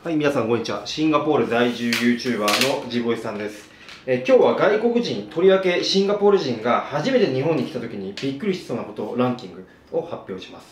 はい、皆さんこんにちは。シンガポール在住 YouTuber のジボイさんです。今日は外国人、とりわけシンガポール人が初めて日本に来た時にびっくりしそうなことランキングを発表します。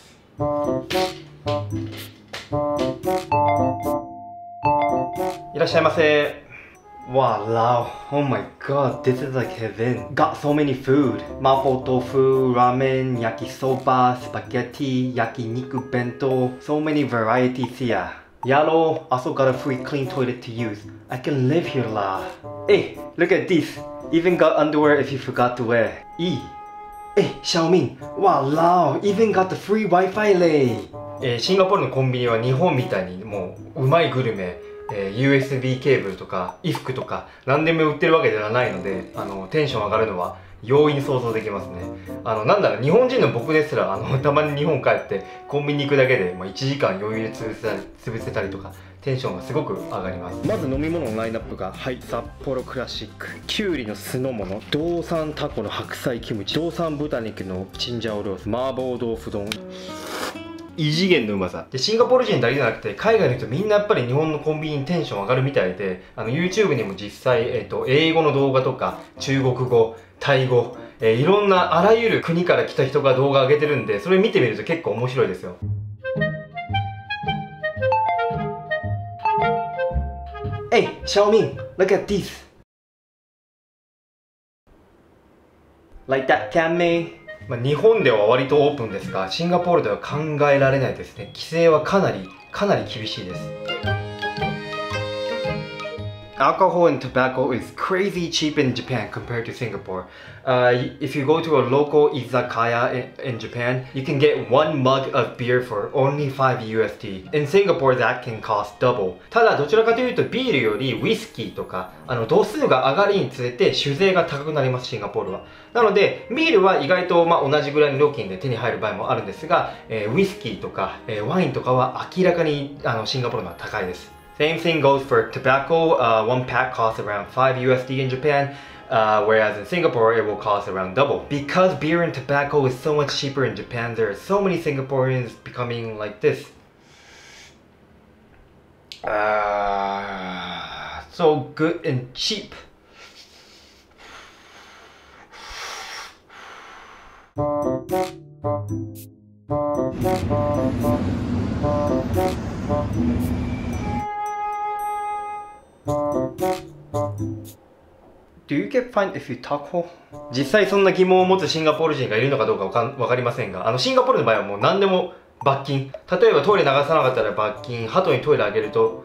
いらっしゃいませ。Wow, oh my god, this is like heaven. Got so many food. Mapo tofu, ramen, yakisoba, spaghetti, yakiniku bento. So many varieties here. Yellow also got a free clean toilet to use. I can live here lah. Hey, look at this. Even got underwear if you forgot to wear. Hey, Xiaoming. Wow, even got the free Wi-Fi lay. シンガポールのコンビニは日本みたいにもううまいグルメ、USB ケーブルとか衣服とか何でも売ってるわけではないのでテンション上がるのは容易に想像できますね。なんだろう、日本人の僕ですらたまに日本帰ってコンビニ行くだけで、1時間余裕で潰せたりとかテンションがすごく上がります。まず飲み物のラインナップが、はい、札幌クラシック、きゅうりの酢の物、道産タコの白菜キムチ、道産豚肉のチンジャオロース、麻婆豆腐丼、異次元のうまさで、シンガポール人だけじゃなくて海外の人みんなやっぱり日本のコンビニにテンション上がるみたいで、YouTube にも実際、英語の動画とか中国語、タイ語、いろんなあらゆる国から来た人が動画上げてるんで、それ見てみると結構面白いですよ。Hey, Xiaoming, look at this. Like that, can me?日本では割とオープンですが、シンガポールでは考えられないですね。規制はかなり厳しいです。Alcohol and tobacco is crazy cheap in Japan compared to Singapore. If you go to a local izakaya in Japan, you can get one mug of beer for only 5 USD. In Singapore, that can cost double. ただどちらかというとビールよりウイスキーとか度数が上がりにつれて酒税が高くなります、シンガポールは。なのでビールは意外と同じぐらいの料金で手に入る場合もあるんですが、ウイスキーとかワインとかは明らかにシンガポールの方が高いです。Same thing goes for tobacco. One pack costs around 5 USD in Japan, whereas in Singapore it will cost around double. Because beer and tobacco is so much cheaper in Japan, there are so many Singaporeans becoming like this. So good and cheap. Do you get fined if you talk ho? 実際そんな疑問を持つシンガポール人がいるのかどうかわかりませんが、シンガポールの場合はもう何でも罰金。例えばトイレ流さなかったら罰金、鳩にトイレあげると、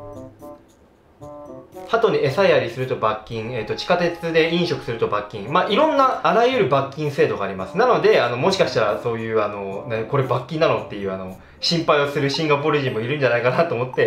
鳩に餌やりすると罰金、地下鉄で飲食すると罰金、いろんなあらゆる罰金制度があります。なのでもしかしたらそういうこれ罰金なのっていう心配をするシンガポール人もいるんじゃないかなと思って。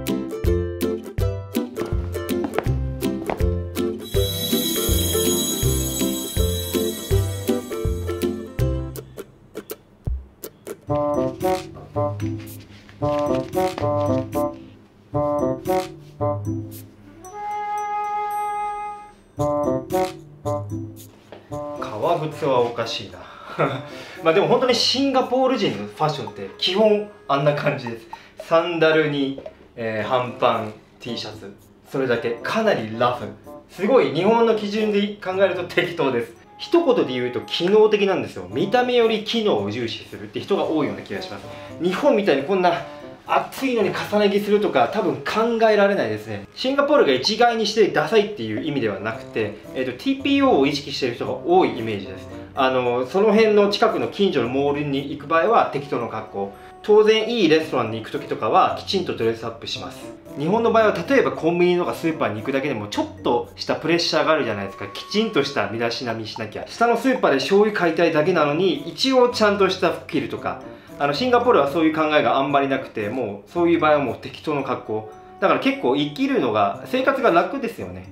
革靴はおかしいなでも本当にシンガポール人のファッションって基本あんな感じです。サンダルに、半パン T シャツ、それだけ。かなりラフ、すごい日本の基準で考えると適当です。一言で言うと機能的なんですよ。見た目より機能を重視するって人が多いような気がします。日本みたいにこんな暑いのに重ね着するとか多分考えられないですね。シンガポールが一概にしてダサいっていう意味ではなくて、TPO を意識している人が多いイメージです。その辺の近くの近所のモールに行く場合は適当な格好。当然いいレストランに行く時とかはきちんとドレスアップします。日本の場合は例えばコンビニとかスーパーに行くだけでもちょっとしたプレッシャーがあるじゃないですか。きちんとした身だしなみしなきゃ。下のスーパーで醤油買いたいだけなのに一応ちゃんとした服着るとか。シンガポールはそういう考えがあんまりなくて、もうそういう場合はもう適当な格好だから結構生きるのが生活が楽ですよね。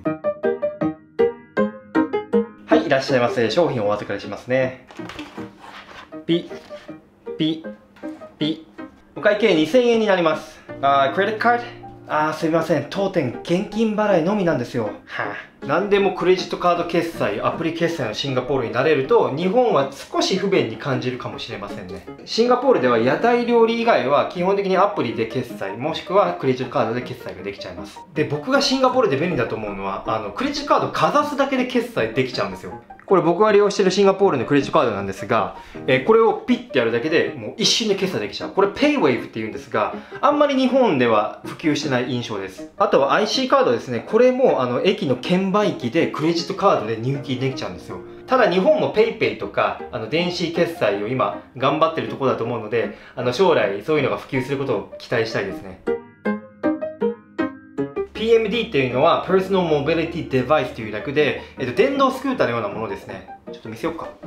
はい、いらっしゃいませ。商品をお預かりしますね。ピピピ。お会計2000円になります。クレジットカードすいません、当店現金払いのみなんですよ。はあ、何でもクレジットカード決済、アプリ決済のシンガポールになれると、日本は少し不便に感じるかもしれませんね。シンガポールでは屋台料理以外は基本的にアプリで決済、もしくはクレジットカードで決済ができちゃいます。で、僕がシンガポールで便利だと思うのは、クレジットカードをかざすだけで決済できちゃうんですよ。これ僕が利用しているシンガポールのクレジットカードなんですが、これをピッてやるだけでもう一瞬で決済できちゃう。これ PayWave って言うんですが、あんまり日本では普及してない印象です。あとは IC カードですね。これも駅の券売機でクレジットカードで入金できちゃうんですよ。ただ日本も PayPay とか電子決済を今頑張ってるところだと思うので、将来そういうのが普及することを期待したいですね。PMD っていうのは Personal Mobility Device という略で、電動スクーターのようなものですね。ちょっと見せようか。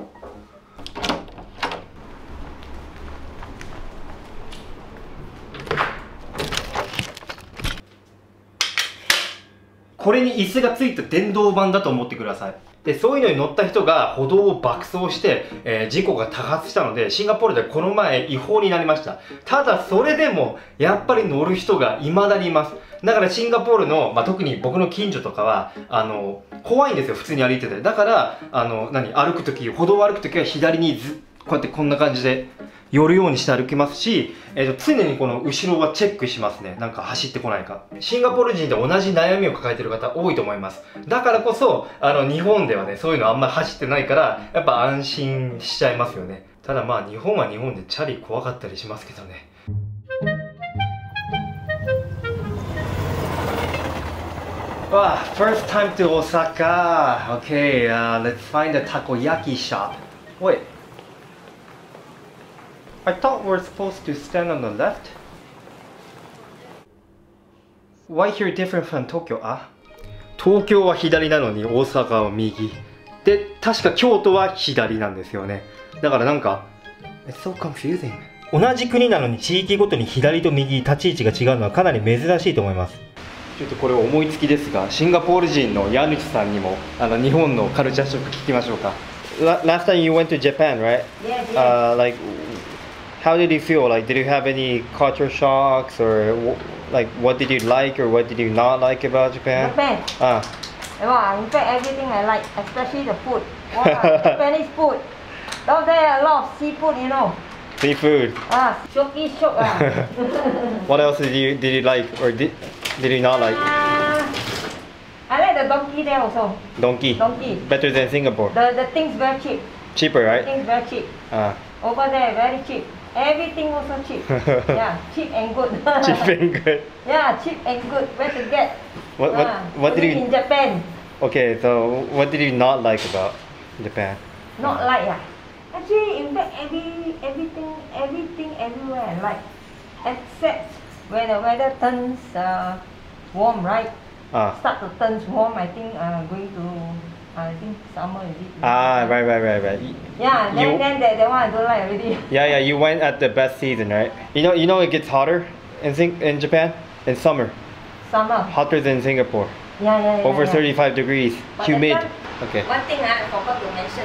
これに椅子がついた電動版だと思ってください。で、そういうのに乗った人が歩道を爆走して、事故が多発したので、シンガポールでこの前違法になりました。ただそれでもやっぱり乗る人が未だにいます。だからシンガポールの、特に僕の近所とかは怖いんですよ、普通に歩いてて。だから歩く時、歩道を歩く時は左にこうやってこんな感じで寄るようにして歩きますし、常にこの後ろはチェックしますね。なんか走ってこないか。シンガポール人で同じ悩みを抱えている方多いと思います。だからこそ日本ではね、そういうのあんまり走ってないからやっぱ安心しちゃいますよね。ただ日本は日本でチャリ怖かったりしますけどね。First time to Osaka. Okay, let's find a takoyaki shop. Wait, I thought we're supposed to stand on the left. Why here different from Tokyo? 東京は左なのに大阪は右。で、確か京都は左なんですよね。だからなんか、It's so confusing. 同じ国なのに地域ごとに左と右立ち位置が違うのはかなり珍しいと思います。ちょっとこれ思いつきですが、シンガポール人の家主さんにも日本のカルチャーショック聞きましょうか。Last time you went to Japan, right? Yeah. Like, how did you feel? Like, did you have any culture shocks, or like, what did you like or what did you not like about Japan? Japan. Wow, in fact, everything I like, especially the food. Wow, Japanese food. Down there, a lot of seafood, you know. Seafood. Shoki shok. What else did you like or did you not like? I like the donkey there also. Donkey. Better than Singapore. The things very cheap. Cheaper, right? Things very cheap. Over there, very cheap. Everything also cheap. Yeah, cheap and good. Cheap and good. Yeah, cheap and good. Where to get? What did you? In Japan. Okay, so what did you not like about Japan? Not like Actually, in fact, everything everywhere I like, except when the weather turns warm, right? Start to turn warm. I think going to summer is it? Right. Yeah, then that one I don't like already. Yeah, you went at the best season, right? You know it gets hotter in Japan in summer. Summer. Hotter than Singapore. Yeah. Over 35 degrees, but humid. Okay. One thing I forgot to mention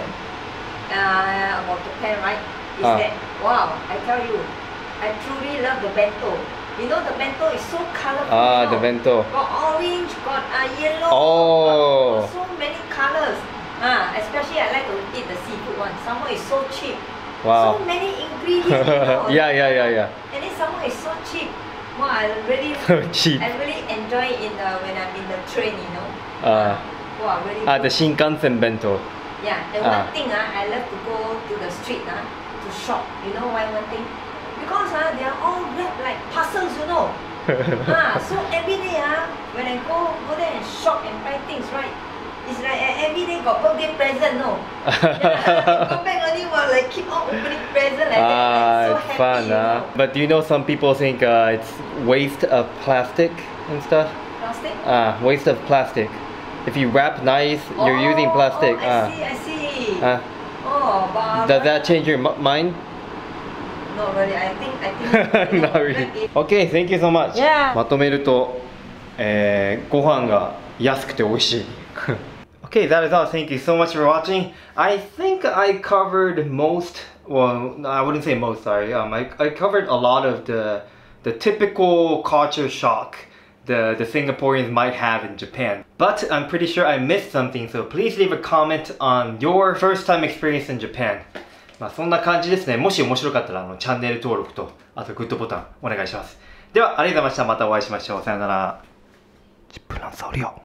about Japan, right? Is that wow, I tell you, I truly love the bento. You know the bento is so colorful. The bento. Got orange, got yellow. Oh. Got so many colors. Especially I like to eat the seafood one. Some is so cheap. Wow. So many ingredients. You know. Yeah. And then some is so cheap. Wow, I really cheap. I really enjoy it when I'm in the train. You know. Wow, really. The Shinkansen bento. Yeah, and one thing I love to go to the street to shop. You know why one thing? Because they are all wrapped like parcels, you know. So every day when I go there and shop and buy things, right? It's like every day got birthday present, no? Go back only like keep on opening present like that. Like, so it's happy, fun, you know? But do you know some people think it's waste of plastic and stuff? Plastic? Waste of plastic. If you wrap nice, you're using plastic. I see. Does that change your mind? Not really. I think Not really. Okay, thank you so much. Yeah. まとめると、ご飯が安くて美味しい。Okay, that is all. Thank you so much for watching. I think I covered most. Well, I wouldn't say most. Sorry. I covered a lot of the typical culture shock the Singaporeans might have in Japan. But I'm pretty sure I missed something, so please leave a comment on your first time experience in Japan. まあそんな感じですね。もし面白かったらチャンネル登録と、あとグッドボタンお願いします。では、ありがとうございました。またお会いしましょう。さよなら。10分のソリオ。